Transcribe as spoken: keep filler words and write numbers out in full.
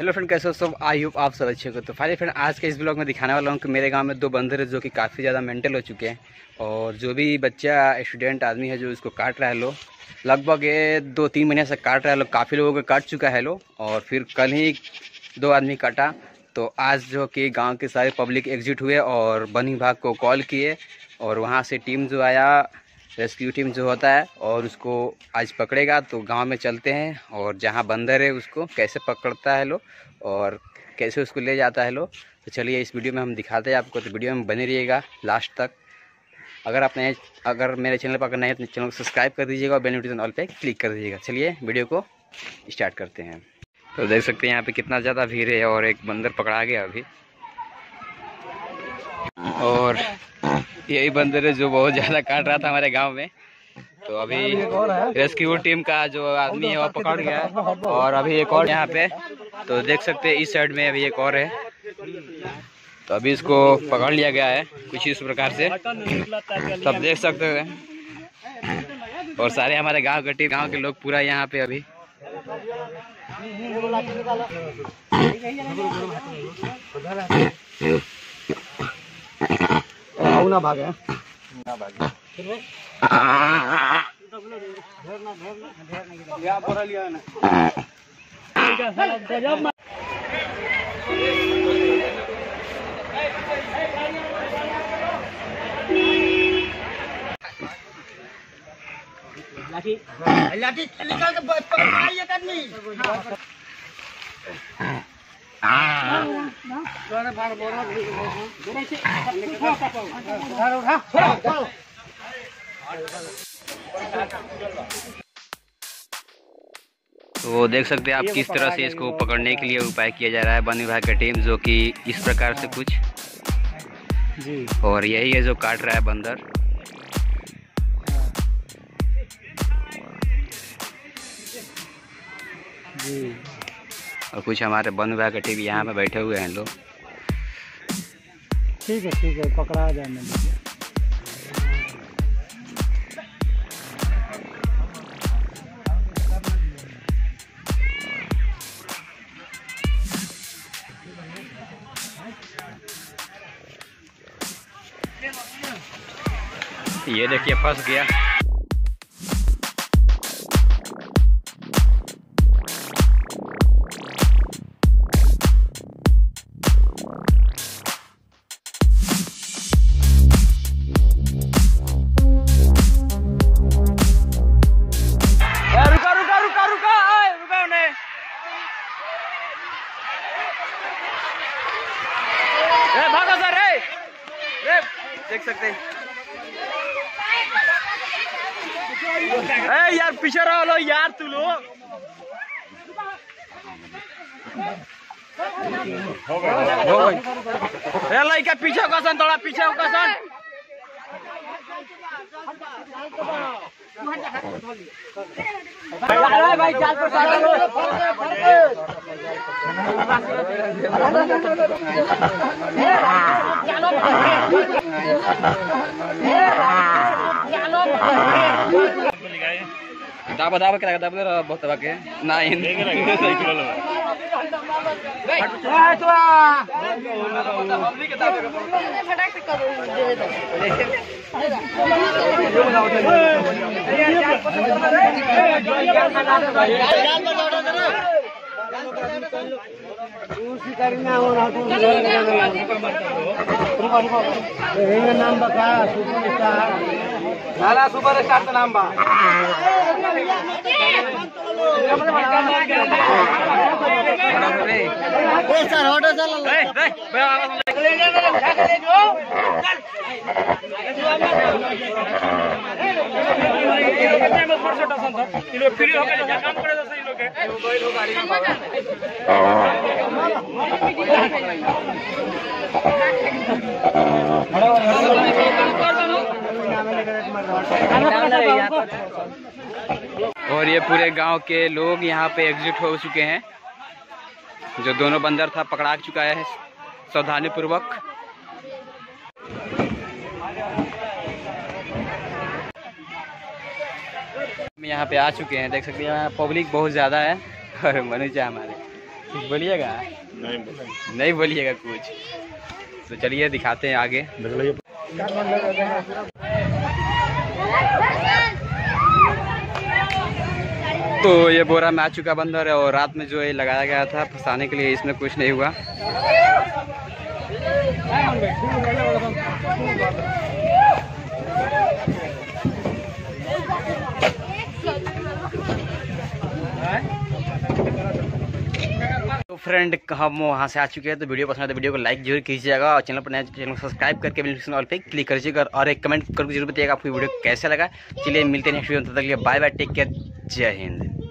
Hello friend, कैसे हो सब? आई होप आप सब अच्छे हो। तो फाइनली फ्रेंड, आज के इस ब्लॉग में दिखाने वाला हूँ कि मेरे गांव में दो बंदर है जो कि काफ़ी ज़्यादा मेंटल हो चुके हैं। और जो भी बच्चा स्टूडेंट आदमी है जो इसको काट रहा है लो, लगभग ये दो तीन महीने से काट रहा है लो। काफ़ी लोगों को काट चुका है लो, और फिर कल ही दो आदमी काटा। तो आज जो कि गाँव के सारे पब्लिक एग्जिट हुए और वन विभाग को कॉल किए, और वहाँ से टीम जो आया, रेस्क्यू टीम जो होता है, और उसको आज पकड़ेगा। तो गांव में चलते हैं और जहां बंदर है उसको कैसे पकड़ता है लो और कैसे उसको ले जाता है लो। तो चलिए इस वीडियो में हम दिखाते हैं आपको। तो वीडियो में बने रहिएगा लास्ट तक। अगर आप नए अगर मेरे चैनल पर अगर नए तो चैनल को सब्सक्राइब कर दीजिएगा और बेल नोटिफिकेशन ऑल पे क्लिक कर दीजिएगा। चलिए वीडियो को स्टार्ट करते हैं। तो देख सकते हैं यहाँ पे कितना ज़्यादा भीड़ है और एक बंदर पकड़ा गया अभी। और यही बंदर है जो बहुत ज़्यादा काट रहा था हमारे गांव में। तो अभी रेस्क्यू टीम का जो आदमी है वो पकड़ गया है, और अभी एक और यहाँ पे तो देख सकते हैं इस साइड में अभी एक और है। तो अभी इसको पकड़ लिया गया है कुछ इस प्रकार से, सब देख सकते हैं। और सारे हमारे गांव के गांव के लोग पूरा यहाँ पे अभी ना भागे ना भागे लाठी लाठी निकाल के पकड़ एक आदमी। तो देख सकते हैं आप किस तरह से इसको पकड़ने के लिए उपाय किया जा रहा है वन विभाग की टीम, जो कि इस प्रकार से कुछ जी। और यही है जो काट रहा है बंदर। जी। और कुछ हमारे वन विभाग के टीम यहाँ पे बैठे हुए हैं लोग। ठीक है ठीक है, पकड़ा जाने दीजिए। ये देखिए फंस गया। भागो सर, रे रे देख सकते हैं। ए यार पीछे रहो लो यार, तू लो ए लइका पीछे कसन, थोड़ा पीछे कसन। भाई चाल पर दाबा दाबा के दाबा दे बहुत दबा के ना इन नाम बता नाला सुपर स्टार का नाम बा। सर ऑटो चल और ये पूरे गांव के लोग यहाँ पे एग्जिट हो चुके हैं। जो दोनों बंदर था पकड़ा चुका है सावधानी पूर्वक। हम यहाँ पे आ चुके हैं, देख सकते हैं यहाँ पब्लिक बहुत ज़्यादा है और मनुष्य हमारे कुछ बोलिएगा? नहीं बोलेंगे। नहीं बोलिएगा कुछ, तो चलिए दिखाते हैं आगे। तो ये बोरा में आ चुका बंदर है, और रात में जो ये लगाया गया था फंसाने के लिए, इसमें कुछ नहीं हुआ। तो फ्रेंड हम वहाँ से आ चुके हैं। तो वीडियो पसंद है तो वीडियो को लाइक जरूर कीजिएगा, और चैनल पर नया चैनल को सब्सक्राइब करके बेल आइकन ऑल पे क्लिक करिएगा, और एक कमेंट करके जरूर बताइएगा आपको वीडियो कैसा लगा। चलिए मिलते हैं नेक्स्ट वीडियो में, तब तक के लिए बाय बाय, टेक केयर, जय हिंद।